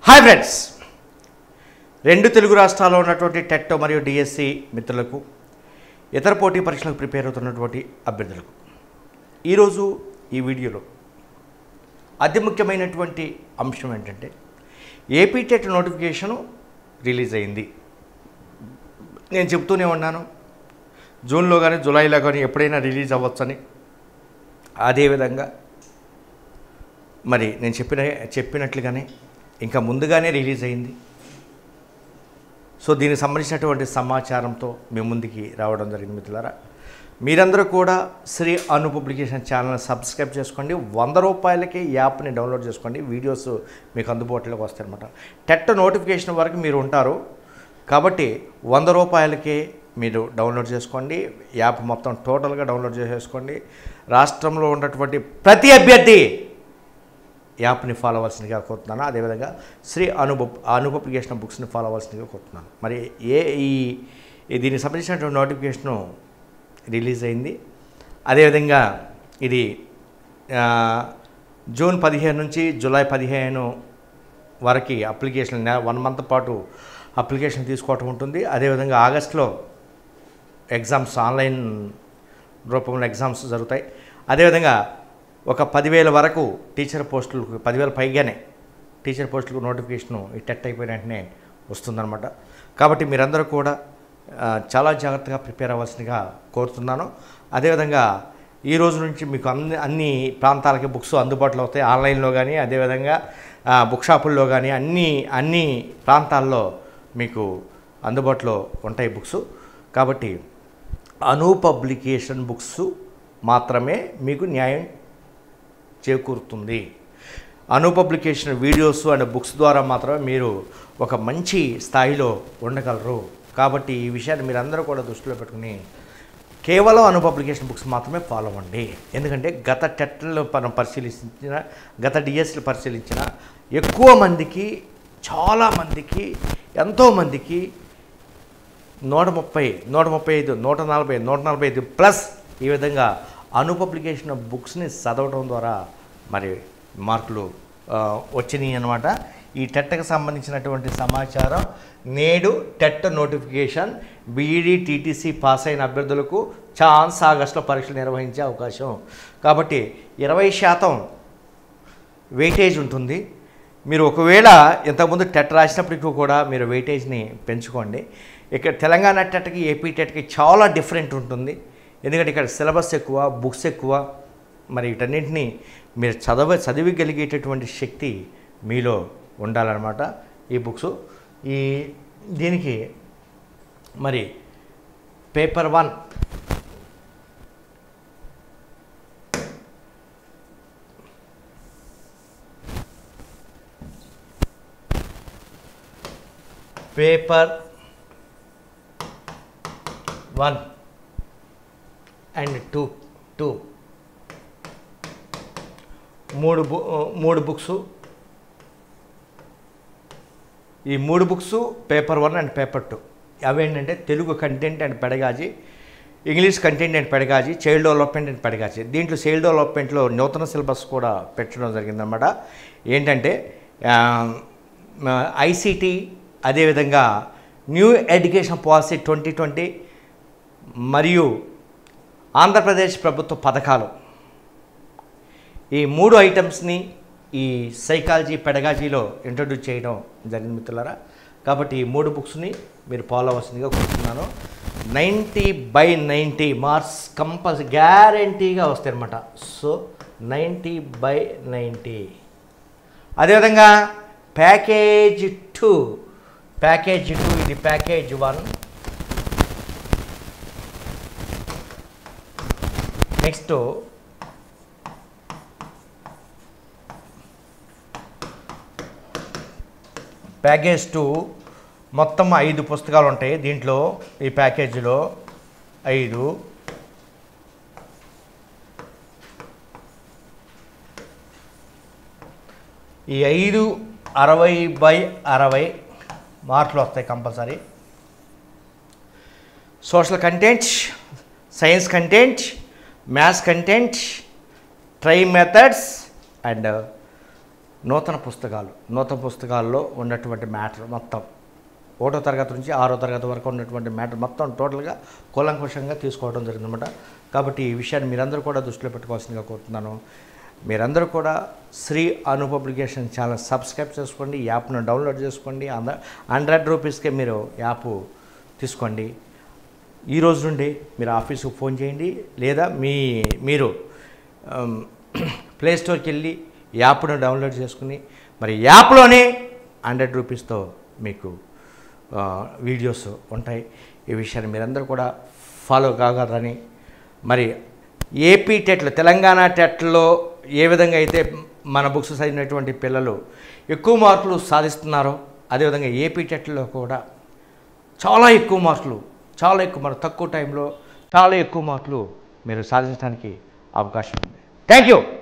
Hi friends, రెండు తెలుగు రాష్ట్రాల్లో ఉన్నటువంటి టెట్ మరియు డిఎస్సి మిత్రులకు, ఇతర పోటీ పరీక్షలకు ప్రిపేర్ అవుతున్నటువంటి అభ్యర్థులకు ఈరోజు ఈ వీడియోలో అతి ముఖ్యమైనటువంటి అంశం ఏంటంటే ఏపీ టెట్ నోటిఫికేషను రిలీజ్ అయింది. నేను చెప్తూనే ఉన్నాను, జూన్లో కానీ జూలైలో కానీ ఎప్పుడైనా రిలీజ్ అవ్వచ్చని. అదేవిధంగా మరి నేను చెప్పినట్లుగానే ఇంకా ముందుగానే రిలీజ్ అయింది. సో దీనికి సంబంధించినటువంటి సమాచారంతో మీ ముందుకి రావడం జరిగింది. మిత్రులారా, మీరందరూ కూడా శ్రీ అను పబ్లికేషన్ ఛానల్ని సబ్స్క్రైబ్ చేసుకోండి. 100 రూపాయలకి యాప్ని డౌన్లోడ్ చేసుకోండి. వీడియోస్ మీకు అందుబాటులోకి వస్తాయన్నమాట. టెట్ నోటిఫికేషన్ వరకు మీరు ఉంటారు కాబట్టి 100 రూపాయలకే మీరు డౌన్లోడ్ చేసుకోండి. యాప్ మొత్తం టోటల్గా డౌన్లోడ్ చేసేసుకోండి. రాష్ట్రంలో ఉన్నటువంటి ప్రతి అభ్యర్థి యాప్ని ఫాలో అవ్వాల్సిందిగా కోరుతున్నాను. అదేవిధంగా శ్రీ అను పబ్లికేషన్ బుక్స్ని ఫాలో అవ్వాల్సిందిగా కోరుతున్నాను. మరి దీనికి సంబంధించినటువంటి నోటిఫికేషను రిలీజ్ అయింది. అదేవిధంగా ఇది జూన్ 15 నుంచి జూలై 15 వరకు అప్లికేషన్ 1 మంత్ పాటు అప్లికేషన్ తీసుకోవటం ఉంటుంది. అదేవిధంగా ఆగస్టులో ఎగ్జామ్స్ ఆన్లైన్ రూపంలో ఎగ్జామ్స్ జరుగుతాయి. అదేవిధంగా ఒక 10,000 వరకు టీచర్ పోస్టులకు, 10,000 పైగానే టీచర్ పోస్టులకు నోటిఫికేషను ఈ టెట్ అయిపోయిన వెంటనే వస్తుందన్నమాట. కాబట్టి మీరందరూ కూడా చాలా జాగ్రత్తగా ప్రిపేర్ అవ్వాల్సిందిగా కోరుతున్నాను. అదేవిధంగా ఈ రోజు నుంచి మీకు అన్ని ప్రాంతాలకి బుక్స్ అందుబాటులో అవుతాయి. ఆన్లైన్లో కానీ, అదేవిధంగా బుక్ షాపుల్లో కానీ అన్ని ప్రాంతాల్లో మీకు అందుబాటులో ఉంటాయి బుక్స్. కాబట్టి అను పబ్లికేషన్ బుక్స్ మాత్రమే మీకు న్యాయం చేకూరుతుంది. Anu publication videos and books ద్వారా మాత్రమే మీరు ఒక మంచి స్థాయిలో ఉండగలరు. కాబట్టి ఈ విషయాన్ని మీరందరూ కూడా దృష్టిలో పెట్టుకుని కేవలం అను పబ్లికేషన్ బుక్స్ మాత్రమే ఫాలో అవ్వండి. ఎందుకంటే గత టెట్లో మనం పరిశీలించిన, గత డిఎస్లు పరిశీలించిన ఎక్కువ మందికి, చాలామందికి, ఎంతోమందికి 130, 135, 140, 145 ప్లస్ ఈ విధంగా అను పబ్లికేషన్ బుక్స్ని చదవడం ద్వారా మరి మార్కులు వచ్చినాయి అన్నమాట. ఈ టెట్కి సంబంధించినటువంటి సమాచారం నేడు TET notification B Ed TTC pass అయిన అభ్యర్థులకు ఛాన్స్ ఆగస్టులో పరీక్షలు నిర్వహించే అవకాశం. కాబట్టి 20% వెయిటేజ్ ఉంటుంది. మీరు ఒకవేళ ఇంతకుముందు టెట్ రాసినప్పటికీ కూడా మీరు వెయిటేజ్ని పెంచుకోండి. ఇక్కడ తెలంగాణ టెట్కి, ఏపీ టెట్కి చాలా డిఫరెంట్ ఉంటుంది. ఎందుకంటే ఇక్కడ సిలబస్ ఎక్కువ, బుక్స్ ఎక్కువ. మరి వీటన్నింటినీ మీరు చదివగలిగేటటువంటి శక్తి మీలో ఉండాలన్నమాట. ఈ బుక్స్ దీనికి మరి పేపర్ 1 పేపర్ 1 అండ్ 2 మూడు బుక్స్. ఈ 3 బుక్స్ పేపర్ 1 అండ్ పేపర్ 2 అవేంటంటే Telugu content and pedagogy, English content and pedagogy, child development and pedagogy. దీంట్లో చైల్డ్ డెవలప్మెంట్లో నూతన సిలబస్ కూడా పెట్టడం జరిగిందన్నమాట. ఏంటంటే ఐసిటి, అదేవిధంగా న్యూ ఎడ్యుకేషన్ పాలసీ 2020 మరియు ఆంధ్రప్రదేశ్ ప్రభుత్వ పథకాలు, ఈ 3 ఐటమ్స్ని ఈ సైకాలజీ, పెడగాజీలో ఇంట్రడ్యూస్ చేయడం జరిగింది మిత్రులారా. కాబట్టి ఈ 3 బుక్స్ని మీరు ఫాలో అవ్వాల్సిందిగా కోరుతున్నాను. 90/90 మార్క్స్ కంపల్సరీ గ్యారంటీగా వస్తాయి అన్నమాట. సో 90/90. అదేవిధంగా ప్యాకేజ్ 2 ఇది ప్యాకేజ్ 1. నెక్స్ట్ ప్యాకేజ్ 2 మొత్తం 5 పుస్తకాలు ఉంటాయి దీంట్లో. ఈ ప్యాకేజీలో 5. ఈ 5 60/60 మార్కులు వస్తాయి compulsory. Social content, science content, maths content, tri methods and నూతన పుస్తకాల్లో ఉన్నటువంటి మ్యాటర్ మొత్తం 1వ తరగతి నుంచి 6వ తరగతి వరకు ఉన్నటువంటి మ్యాటర్ మొత్తం టోటల్గా కూలంకుషంగా తీసుకోవడం జరిగిందన్నమాట. కాబట్టి ఈ విషయాన్ని మీరందరూ కూడా దృష్టిలో పెట్టుకోవాల్సిందిగా కోరుతున్నాను. మీరందరూ కూడా Shri Anu publication channel subscribe చేసుకోండి, యాప్ను డౌన్లోడ్ చేసుకోండి. 100 రూపీస్కే మీరు యాప్ తీసుకోండి. ఈ రోజు నుండి మీరు ఆఫీస్కి ఫోన్ చేయండి, లేదా మీరు ప్లేస్టోర్కి వెళ్ళి యాప్ను డౌన్లోడ్ చేసుకుని మరి యాప్లోనే 100 రూపీస్తో మీకు వీడియోస్ ఉంటాయి. ఈ విషయాన్ని మీరందరూ కూడా ఫాలో కాగలరని, మరి ఏపీ టెట్లో తెలంగాణ టెట్లో ఏ విధంగా అయితే మన బుక్స్ చదివినటువంటి పిల్లలు ఎక్కువ మార్కులు సాధిస్తున్నారో అదేవిధంగా ఏపీ టెట్లో కూడా చాలా ఎక్కువ మార్కులు తక్కువ టైంలో చాలా ఎక్కువ మార్కులు మీరు సాధించడానికి అవకాశం ఉంది. Thank you.